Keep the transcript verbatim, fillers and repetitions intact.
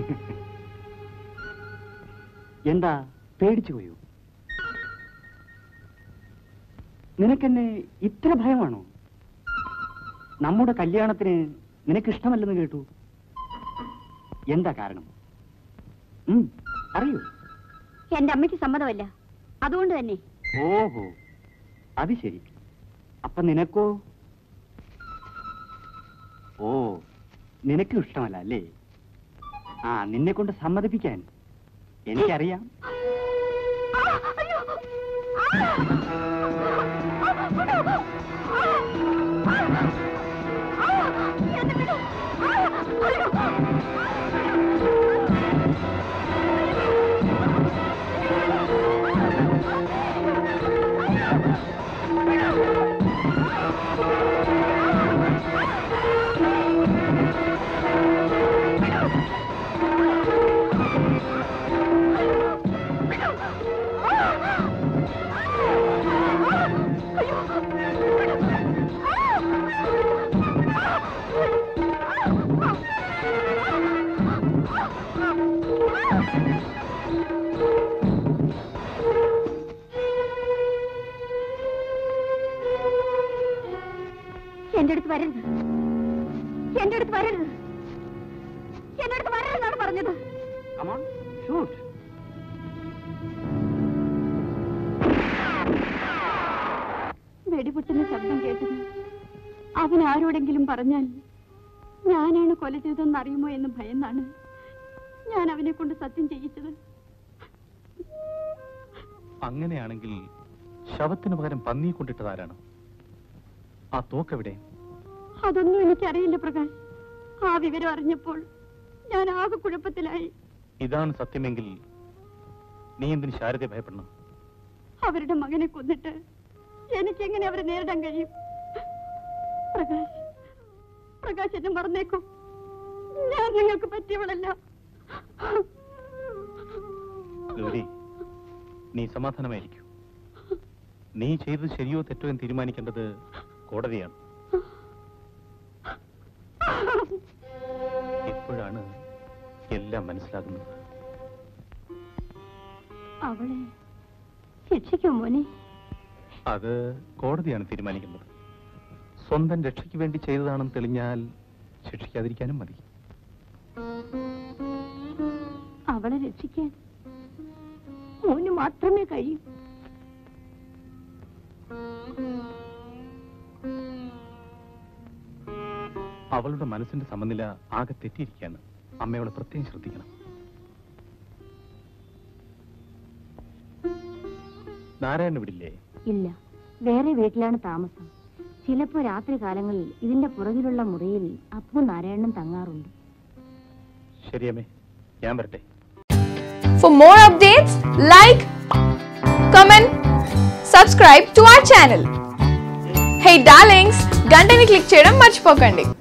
എന്താ പേടിച്ചു പോയോ? നിനക്കെന്നെ ഇത്ര ഭയമാണോ? നമ്മുടെ കല്യാണത്തിന് നിനക്കിഷ്ടമല്ലെന്ന് കേട്ടു. എന്താ കാരണം? അറിയൂ. എന്റെ അമ്മയ്ക്ക് സമ്മതമല്ല, അതുകൊണ്ട് തന്നെ. ഓഹോ, അത് ശരി. അപ്പൊ നിനക്കോ? ഓ, നിനക്കും ഇഷ്ടമല്ല അല്ലേ? ആ, നിന്നെ കൊണ്ട് സമ്മതിപ്പിക്കാൻ എനിക്കറിയാം. എന്റെ അടുത്ത് വരരുത്, എന്റെ അടുത്ത് വരരുത്, എന്റെ അടുത്ത് വരരുതെന്നാണ് പറഞ്ഞത്. വെടിപൊട്ടുന്ന ശബ്ദം കേട്ടത് അവൻ ആരോടെങ്കിലും പറഞ്ഞാൽ ഞാനാണ് കൊല ചെയ്തതെന്ന് അറിയുമോ എന്ന് ഭയന്നാണ് ഞാൻ അവനെ കൊണ്ട് സത്യം ചെയ്യിച്ചത്. അങ്ങനെയാണെങ്കിൽ ശവത്തിന് പകരം പന്നിയെ കൊണ്ടിട്ടതാരാണ്? ആ തോക്കെവിടെ? അതൊന്നും എനിക്കറിയില്ല പ്രകാശ്. ആ വിവരം അറിഞ്ഞപ്പോൾ ഞാൻ ആകെ കുഴപ്പത്തിലായി. ഇതാണ് സത്യമെങ്കിൽ നീ എന്തിന് ശാരദയെ ഭയപ്പെടണം? അവരുടെ മകനെ കൊന്നിട്ട് എനിക്കെങ്ങനെ അവരെ നേരിടാൻ കഴിയും? പ്രകാശ്, പ്രകാശ് എന്നെ മറന്നേക്കും. ഞാൻ നിങ്ങൾക്ക് പറ്റിയവളല്ല. നീ സമാധാനമായിരിക്കൂ. നീ ചെയ്തത് ശരിയോ തെറ്റോ എന്ന് തീരുമാനിക്കേണ്ടത് കോടതിയാണ്. ഇപ്പോഴാണ് എല്ലാം മനസ്സിലാകുന്നത്. അവളെ ശിക്ഷിക്കോ മോനെ? അത് കോടതിയാണ് തീരുമാനിക്കുന്നത്. സ്വന്തം രക്ഷയ്ക്ക് വേണ്ടി ചെയ്തതാണെന്ന് തെളിഞ്ഞാൽ ശിക്ഷിക്കാതിരിക്കാനും മതി. അവളെ രക്ഷിക്കാൻ മോന് മാത്രമേ കഴിയൂ. അവളുടെ മനസ്സിന്റെ സമനില ആകെ തെറ്റിയിരിക്കുകയാണ്. അമ്മയോട് പ്രത്യേകം ശ്രദ്ധിക്കണം. നാരായണൻ വിടില്ലേ? ഇല്ല, വേറെ വീട്ടിലാണ് താമസം. ചിലപ്പോ രാത്രി കാലങ്ങളിൽ ഇതിന്റെ പുറകിലുള്ള മുറിയിൽ അപ്പു നാരായണൻ തങ്ങാറുണ്ട്. ശരിയമ്മേ, ഞാൻ വരട്ടെ. For more updates, like, comment, subscribe to our channel. Hey darlings, గంటని click చేయడం మర్చిపోకండి.